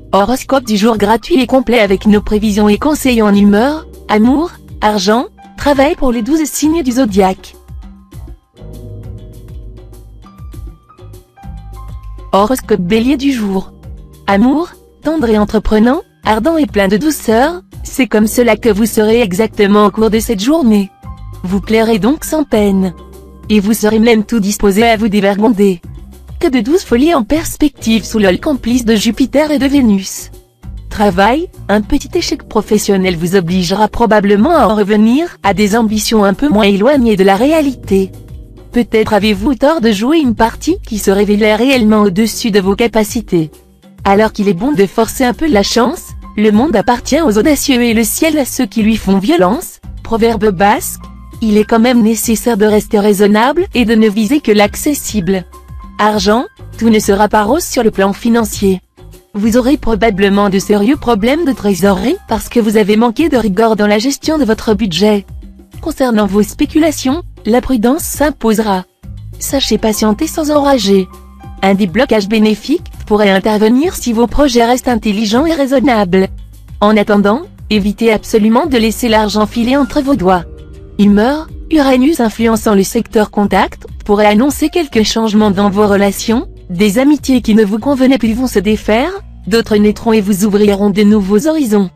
Horoscope du jour gratuit et complet avec nos prévisions et conseils en humeur, amour, argent, travail pour les 12 signes du zodiaque. Horoscope Bélier du jour. Amour, tendre et entreprenant, ardent et plein de douceur, c'est comme cela que vous serez exactement au cours de cette journée. Vous plairez donc sans peine. Et vous serez même tout disposé à vous dévergonder. Que de douces folies en perspective sous l'œil complice de Jupiter et de Vénus. Travail, un petit échec professionnel vous obligera probablement à en revenir à des ambitions un peu moins éloignées de la réalité. Peut-être avez-vous tort de jouer une partie qui se révélait réellement au-dessus de vos capacités. Alors qu'il est bon de forcer un peu la chance, le monde appartient aux audacieux et le ciel à ceux qui lui font violence, proverbe basque, il est quand même nécessaire de rester raisonnable et de ne viser que l'accessible. Argent, tout ne sera pas rose sur le plan financier. Vous aurez probablement de sérieux problèmes de trésorerie parce que vous avez manqué de rigueur dans la gestion de votre budget. Concernant vos spéculations, la prudence s'imposera. Sachez patienter sans enrager. Un déblocage bénéfique pourrait intervenir si vos projets restent intelligents et raisonnables. En attendant, évitez absolument de laisser l'argent filer entre vos doigts. Humeur, Uranus influençant le secteur contact, pourrait annoncer quelques changements dans vos relations, des amitiés qui ne vous convenaient plus vont se défaire, d'autres naîtront et vous ouvriront de nouveaux horizons.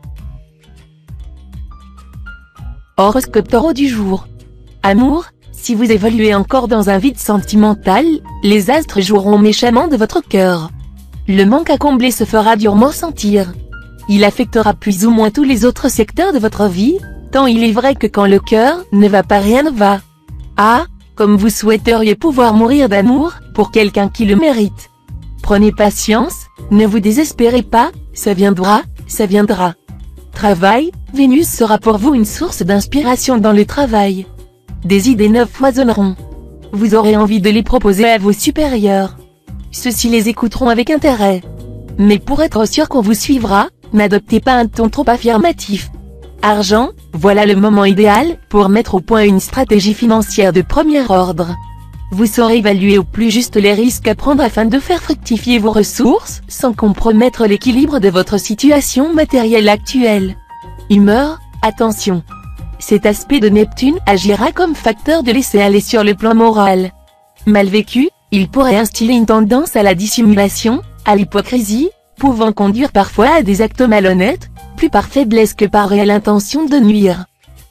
Horoscope Taureau du jour. Amour, si vous évoluez encore dans un vide sentimental, les astres joueront méchamment de votre cœur. Le manque à combler se fera durement sentir. Il affectera plus ou moins tous les autres secteurs de votre vie, tant il est vrai que quand le cœur ne va pas, rien ne va. Ah, comme vous souhaiteriez pouvoir mourir d'amour pour quelqu'un qui le mérite. Prenez patience, ne vous désespérez pas, ça viendra, ça viendra. Travail, Vénus sera pour vous une source d'inspiration dans le travail. Des idées neuves foisonneront. Vous aurez envie de les proposer à vos supérieurs. Ceux-ci les écouteront avec intérêt. Mais pour être sûr qu'on vous suivra, n'adoptez pas un ton trop affirmatif. Argent, voilà le moment idéal pour mettre au point une stratégie financière de premier ordre. Vous saurez évaluer au plus juste les risques à prendre afin de faire fructifier vos ressources, sans compromettre l'équilibre de votre situation matérielle actuelle. Humeur, attention. Cet aspect de Neptune agira comme facteur de laisser-aller sur le plan moral. Mal vécu, il pourrait instiller une tendance à la dissimulation, à l'hypocrisie, pouvant conduire parfois à des actes malhonnêtes, plus par faiblesse que par réelle intention de nuire.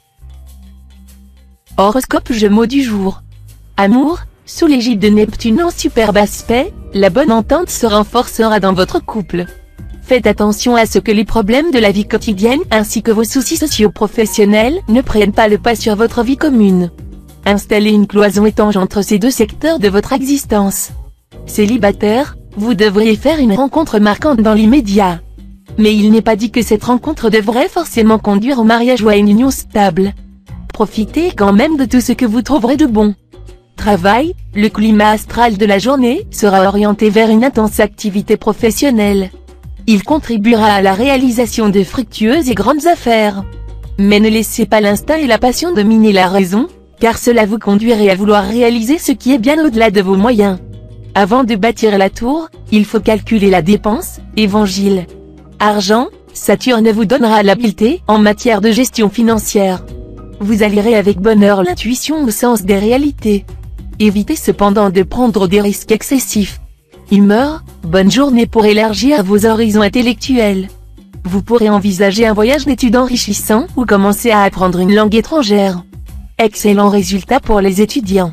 Horoscope Gémeaux du jour. Amour, sous l'égide de Neptune en superbe aspect, la bonne entente se renforcera dans votre couple. Faites attention à ce que les problèmes de la vie quotidienne ainsi que vos soucis socio-professionnels ne prennent pas le pas sur votre vie commune. Installez une cloison étanche entre ces deux secteurs de votre existence. Célibataire, vous devriez faire une rencontre marquante dans l'immédiat. Mais il n'est pas dit que cette rencontre devrait forcément conduire au mariage ou à une union stable. Profitez quand même de tout ce que vous trouverez de bon. Travail, le climat astral de la journée sera orienté vers une intense activité professionnelle. Il contribuera à la réalisation de fructueuses et grandes affaires. Mais ne laissez pas l'instinct et la passion dominer la raison, car cela vous conduirait à vouloir réaliser ce qui est bien au-delà de vos moyens. Avant de bâtir la tour, il faut calculer la dépense, évangile. Argent, Saturne vous donnera l'habileté en matière de gestion financière. Vous allierez avec bonheur l'intuition au sens des réalités. Évitez cependant de prendre des risques excessifs. Humeur, bonne journée pour élargir vos horizons intellectuels. Vous pourrez envisager un voyage d'études enrichissant ou commencer à apprendre une langue étrangère. Excellent résultat pour les étudiants.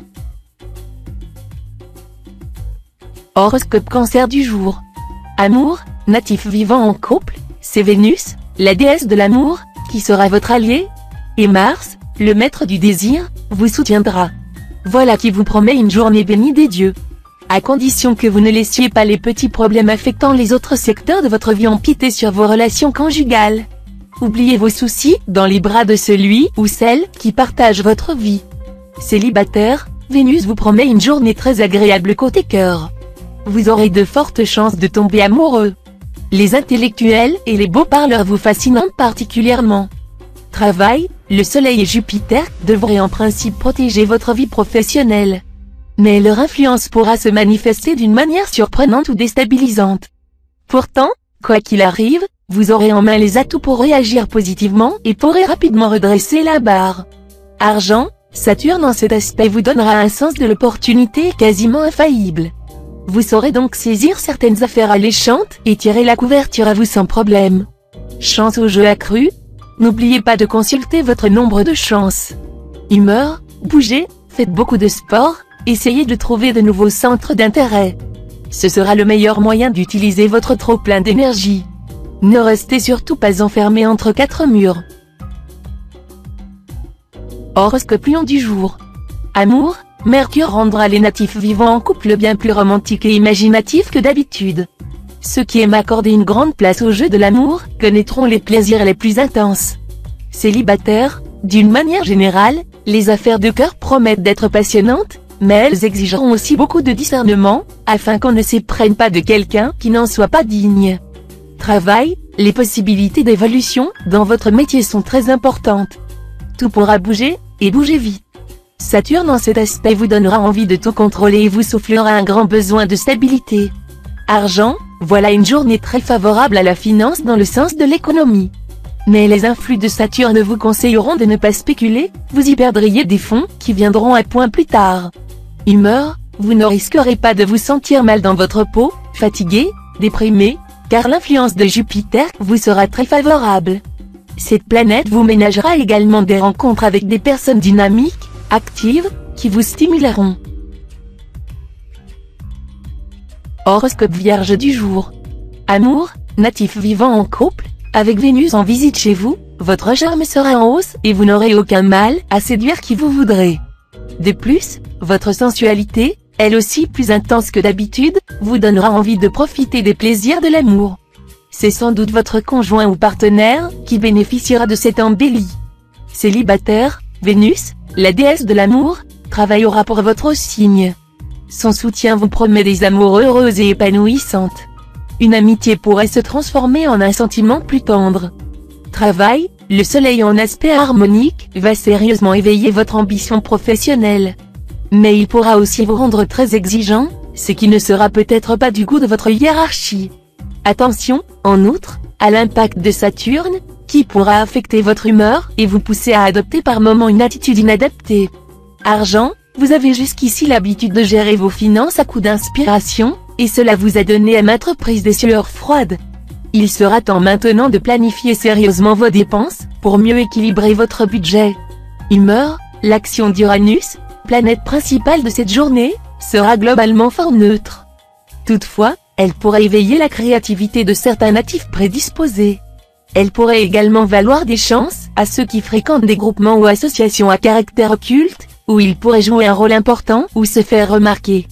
Horoscope Cancer du jour. Amour, natif vivant en couple, c'est Vénus, la déesse de l'amour, qui sera votre allié. Et Mars, le maître du désir, vous soutiendra. Voilà qui vous promet une journée bénie des dieux. À condition que vous ne laissiez pas les petits problèmes affectant les autres secteurs de votre vie empiéter sur vos relations conjugales. Oubliez vos soucis dans les bras de celui ou celle qui partage votre vie. Célibataire, Vénus vous promet une journée très agréable côté cœur. Vous aurez de fortes chances de tomber amoureux. Les intellectuels et les beaux parleurs vous fascineront particulièrement. Travail, le Soleil et Jupiter devraient en principe protéger votre vie professionnelle. Mais leur influence pourra se manifester d'une manière surprenante ou déstabilisante. Pourtant, Quoi qu'il arrive, vous aurez en main les atouts pour réagir positivement et pourrez rapidement redresser la barre. Argent, Saturne en cet aspect vous donnera un sens de l'opportunité quasiment infaillible. Vous saurez donc saisir certaines affaires alléchantes et tirer la couverture à vous sans problème. Chance au jeu accrue. N'oubliez pas de consulter votre nombre de chances. Humeur, bougez, faites beaucoup de sport, essayez de trouver de nouveaux centres d'intérêt. Ce sera le meilleur moyen d'utiliser votre trop-plein d'énergie. Ne restez surtout pas enfermé entre quatre murs. Horoscope Lion du jour. Amour, Mercure rendra les natifs vivants en couple bien plus romantiques et imaginatifs que d'habitude. Ceux qui aiment accorder une grande place au jeu de l'amour connaîtront les plaisirs les plus intenses. Célibataires, d'une manière générale, les affaires de cœur promettent d'être passionnantes, mais elles exigeront aussi beaucoup de discernement, afin qu'on ne s'éprenne pas de quelqu'un qui n'en soit pas digne. Travail, les possibilités d'évolution dans votre métier sont très importantes. Tout pourra bouger, et bouger vite. Saturne en cet aspect vous donnera envie de tout contrôler et vous soufflera un grand besoin de stabilité. Argent, voilà une journée très favorable à la finance dans le sens de l'économie. Mais les influx de Saturne vous conseilleront de ne pas spéculer, vous y perdriez des fonds qui viendront à point plus tard. Humeur, vous ne risquerez pas de vous sentir mal dans votre peau, fatigué, déprimé, car l'influence de Jupiter vous sera très favorable. Cette planète vous ménagera également des rencontres avec des personnes dynamiques, actives, qui vous stimuleront. Horoscope Vierge du jour. Amour, natif vivant en couple, avec Vénus en visite chez vous, votre charme sera en hausse et vous n'aurez aucun mal à séduire qui vous voudrez. De plus, votre sensualité, elle aussi plus intense que d'habitude, vous donnera envie de profiter des plaisirs de l'amour. C'est sans doute votre conjoint ou partenaire qui bénéficiera de cette embellie. Célibataire, Vénus, la déesse de l'amour, travaillera pour votre signe. Son soutien vous promet des amours heureuses et épanouissantes. Une amitié pourrait se transformer en un sentiment plus tendre. Travail, le soleil en aspect harmonique va sérieusement éveiller votre ambition professionnelle. Mais il pourra aussi vous rendre très exigeant, ce qui ne sera peut-être pas du goût de votre hiérarchie. Attention, en outre, à l'impact de Saturne, qui pourra affecter votre humeur et vous pousser à adopter par moments une attitude inadaptée. Argent, vous avez jusqu'ici l'habitude de gérer vos finances à coup d'inspiration, et cela vous a donné à maintes reprises des sueurs froides. Il sera temps maintenant de planifier sérieusement vos dépenses, pour mieux équilibrer votre budget. Humeur, l'action d'Uranus, planète principale de cette journée, sera globalement fort neutre. Toutefois, elle pourrait éveiller la créativité de certains natifs prédisposés. Elle pourrait également valoir des chances à ceux qui fréquentent des groupements ou associations à caractère occulte, où ils pourraient jouer un rôle important ou se faire remarquer.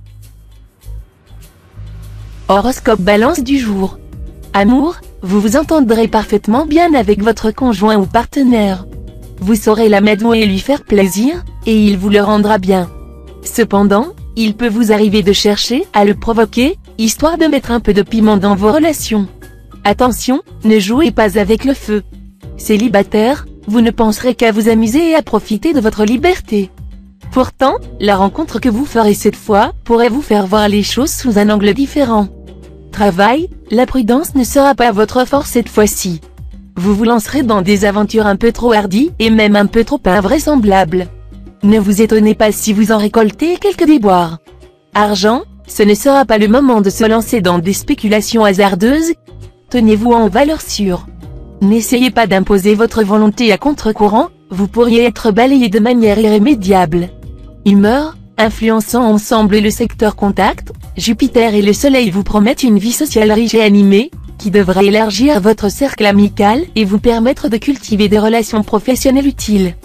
Horoscope Balance du jour. Amour, vous vous entendrez parfaitement bien avec votre conjoint ou partenaire. Vous saurez l'amadouer et lui faire plaisir, et il vous le rendra bien. Cependant, il peut vous arriver de chercher à le provoquer, histoire de mettre un peu de piment dans vos relations. Attention, ne jouez pas avec le feu. Célibataire, vous ne penserez qu'à vous amuser et à profiter de votre liberté. Pourtant, la rencontre que vous ferez cette fois pourrait vous faire voir les choses sous un angle différent. Travail, la prudence ne sera pas votre force cette fois-ci. Vous vous lancerez dans des aventures un peu trop hardies et même un peu trop invraisemblables. Ne vous étonnez pas si vous en récoltez quelques déboires. Argent, ce ne sera pas le moment de se lancer dans des spéculations hasardeuses. Tenez-vous en valeur sûre. N'essayez pas d'imposer votre volonté à contre-courant, vous pourriez être balayé de manière irrémédiable. Humeur, influençant ensemble le secteur contact, Jupiter et le Soleil vous promettent une vie sociale riche et animée, qui devra élargir votre cercle amical et vous permettre de cultiver des relations professionnelles utiles.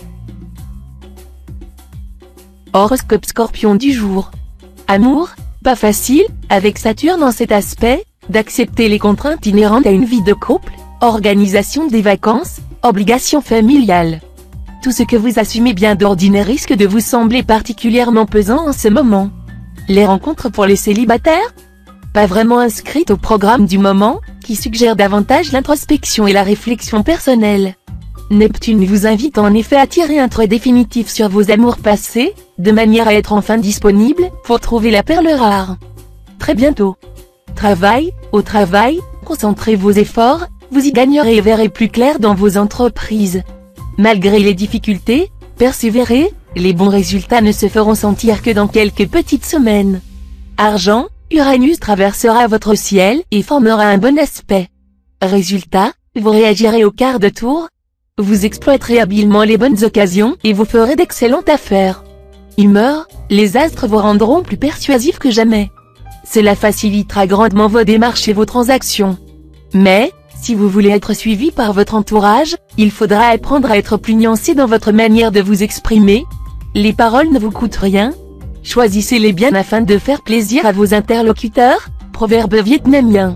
Horoscope Scorpion du jour. Amour, pas facile, avec Saturne en cet aspect, d'accepter les contraintes inhérentes à une vie de couple, organisation des vacances, obligations familiales. Tout ce que vous assumez bien d'ordinaire risque de vous sembler particulièrement pesant en ce moment. Les rencontres pour les célibataires? Pas vraiment inscrites au programme du moment, qui suggère davantage l'introspection et la réflexion personnelle. Neptune vous invite en effet à tirer un trait définitif sur vos amours passés, de manière à être enfin disponible pour trouver la perle rare. Très bientôt. Travail, au travail, concentrez vos efforts, vous y gagnerez et verrez plus clair dans vos entreprises. Malgré les difficultés, persévérez, les bons résultats ne se feront sentir que dans quelques petites semaines. Argent, Uranus traversera votre ciel et formera un bon aspect. Résultat, vous réagirez au quart de tour. Vous exploiterez habilement les bonnes occasions et vous ferez d'excellentes affaires. Humeur, les astres vous rendront plus persuasif que jamais. Cela facilitera grandement vos démarches et vos transactions. Mais, si vous voulez être suivi par votre entourage, il faudra apprendre à être plus nuancé dans votre manière de vous exprimer. Les paroles ne vous coûtent rien. Choisissez-les bien afin de faire plaisir à vos interlocuteurs. Proverbe vietnamien.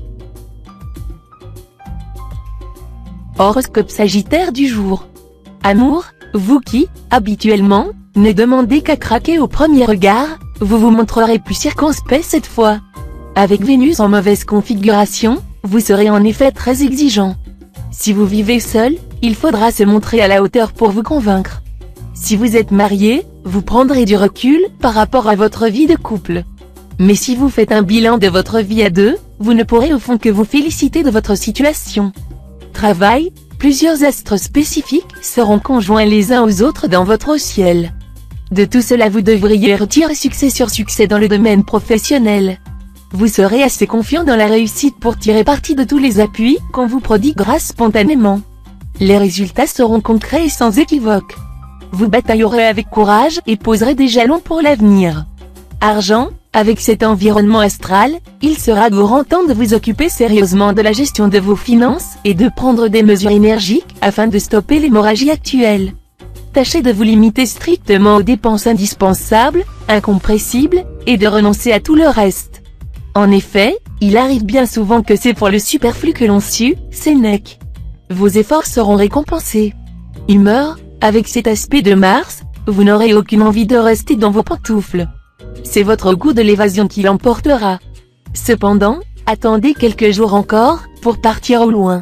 Horoscope Sagittaire du jour. Amour, vous qui, habituellement, ne demandez qu'à craquer au premier regard, vous vous montrerez plus circonspect cette fois. Avec Vénus en mauvaise configuration, vous serez en effet très exigeant. Si vous vivez seul, il faudra se montrer à la hauteur pour vous convaincre. Si vous êtes marié, vous prendrez du recul par rapport à votre vie de couple. Mais si vous faites un bilan de votre vie à deux, vous ne pourrez au fond que vous féliciter de votre situation. Travail, plusieurs astres spécifiques seront conjoints les uns aux autres dans votre ciel. De tout cela vous devriez retirer succès sur succès dans le domaine professionnel. Vous serez assez confiant dans la réussite pour tirer parti de tous les appuis qu'on vous prodiguera spontanément. Les résultats seront concrets et sans équivoque. Vous bataillerez avec courage et poserez des jalons pour l'avenir. Argent, avec cet environnement astral, il sera grand temps de vous occuper sérieusement de la gestion de vos finances et de prendre des mesures énergiques afin de stopper l'hémorragie actuelle. Tâchez de vous limiter strictement aux dépenses indispensables, incompressibles, et de renoncer à tout le reste. En effet, il arrive bien souvent que c'est pour le superflu que l'on sue, Sénèque. Vos efforts seront récompensés. Humeur, avec cet aspect de Mars, vous n'aurez aucune envie de rester dans vos pantoufles. C'est votre goût de l'évasion qui l'emportera. Cependant, attendez quelques jours encore, pour partir au loin.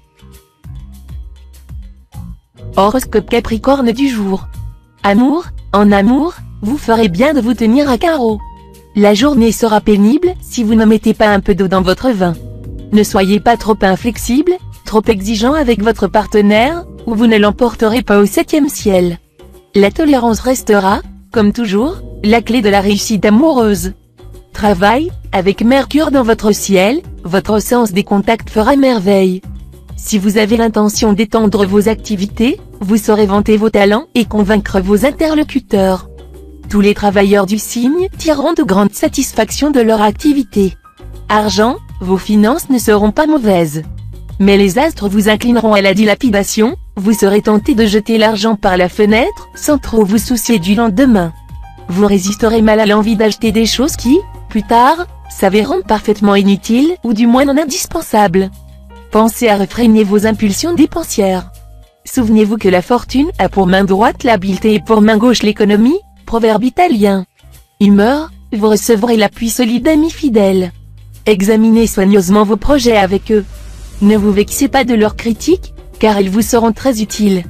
Horoscope Capricorne du jour. Amour, en amour, vous ferez bien de vous tenir à carreau. La journée sera pénible si vous ne mettez pas un peu d'eau dans votre vin. Ne soyez pas trop inflexible, trop exigeant avec votre partenaire, ou vous ne l'emporterez pas au 7e ciel. La tolérance restera, comme toujours, la clé de la réussite amoureuse. Travail, avec Mercure dans votre ciel, votre sens des contacts fera merveille. Si vous avez l'intention d'étendre vos activités, vous saurez vanter vos talents et convaincre vos interlocuteurs. Tous les travailleurs du signe tireront de grandes satisfactions de leur activité. Argent, vos finances ne seront pas mauvaises. Mais les astres vous inclineront à la dilapidation, vous serez tenté de jeter l'argent par la fenêtre, sans trop vous soucier du lendemain. Vous résisterez mal à l'envie d'acheter des choses qui, plus tard, s'avéreront parfaitement inutiles ou du moins non indispensables. Pensez à réfréner vos impulsions dépensières. Souvenez-vous que la fortune a pour main droite l'habileté et pour main gauche l'économie, proverbe italien. Humeur, vous recevrez l'appui solide d'amis fidèles. Examinez soigneusement vos projets avec eux. Ne vous vexez pas de leurs critiques, car ils vous seront très utiles.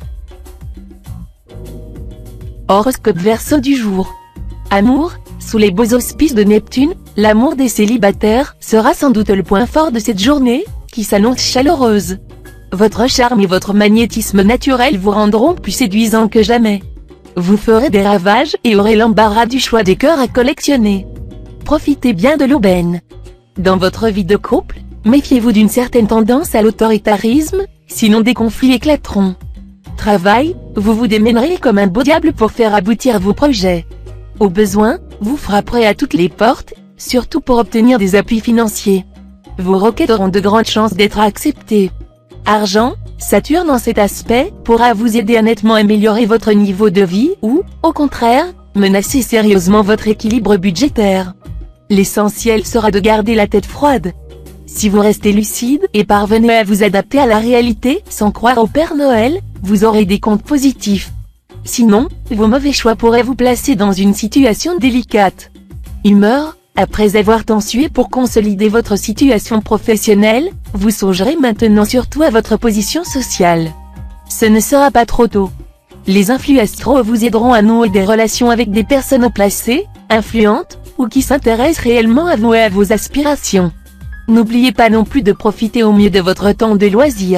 Horoscope Verseau du jour. Amour, sous les beaux auspices de Neptune, l'amour des célibataires sera sans doute le point fort de cette journée, qui s'annonce chaleureuse. Votre charme et votre magnétisme naturel vous rendront plus séduisant que jamais. Vous ferez des ravages et aurez l'embarras du choix des cœurs à collectionner. Profitez bien de l'aubaine. Dans votre vie de couple, méfiez-vous d'une certaine tendance à l'autoritarisme, sinon des conflits éclateront. Travail, vous vous démènerez comme un beau diable pour faire aboutir vos projets. Au besoin, vous frapperez à toutes les portes, surtout pour obtenir des appuis financiers. Vos requêtes auront de grandes chances d'être acceptées. Argent, Saturne en cet aspect pourra vous aider à nettement améliorer votre niveau de vie ou, au contraire, menacer sérieusement votre équilibre budgétaire. L'essentiel sera de garder la tête froide. Si vous restez lucide et parvenez à vous adapter à la réalité sans croire au Père Noël, vous aurez des comptes positifs. Sinon, vos mauvais choix pourraient vous placer dans une situation délicate. Humeur, après avoir tant sué pour consolider votre situation professionnelle, vous songerez maintenant surtout à votre position sociale. Ce ne sera pas trop tôt. Les influx astraux vous aideront à nouer des relations avec des personnes haut placées, influentes, ou qui s'intéressent réellement à vous et à vos aspirations. N'oubliez pas non plus de profiter au mieux de votre temps de loisir.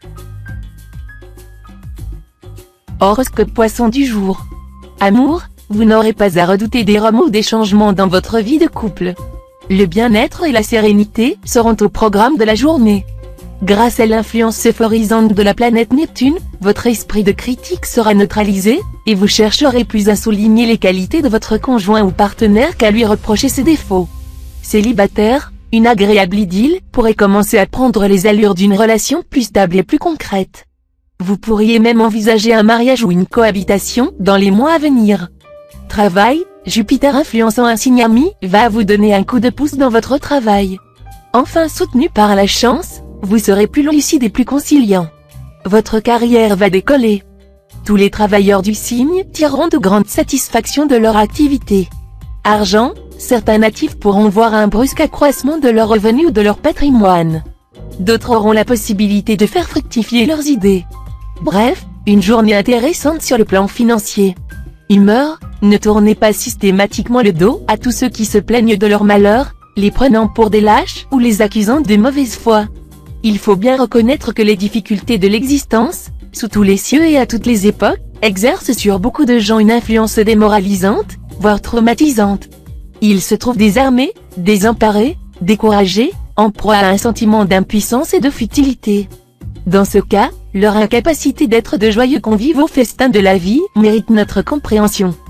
Horoscope Poisson du jour. Amour, vous n'aurez pas à redouter des remous ou des changements dans votre vie de couple. Le bien-être et la sérénité seront au programme de la journée. Grâce à l'influence euphorisante de la planète Neptune, votre esprit de critique sera neutralisé, et vous chercherez plus à souligner les qualités de votre conjoint ou partenaire qu'à lui reprocher ses défauts. Célibataire, une agréable idylle pourrait commencer à prendre les allures d'une relation plus stable et plus concrète. Vous pourriez même envisager un mariage ou une cohabitation dans les mois à venir. Travail, Jupiter influençant un signe ami va vous donner un coup de pouce dans votre travail. Enfin soutenu par la chance, vous serez plus lucide et plus conciliant. Votre carrière va décoller. Tous les travailleurs du signe tireront de grandes satisfactions de leur activité. Argent, certains natifs pourront voir un brusque accroissement de leurs revenus ou de leur patrimoine. D'autres auront la possibilité de faire fructifier leurs idées. Bref, une journée intéressante sur le plan financier. Humeur, ne tournez pas systématiquement le dos à tous ceux qui se plaignent de leur malheur, les prenant pour des lâches ou les accusant de mauvaise foi. Il faut bien reconnaître que les difficultés de l'existence, sous tous les cieux et à toutes les époques, exercent sur beaucoup de gens une influence démoralisante, voire traumatisante. Ils se trouvent désarmés, désemparés, découragés, en proie à un sentiment d'impuissance et de futilité. Dans ce cas, leur incapacité d'être de joyeux convives au festin de la vie mérite notre compréhension.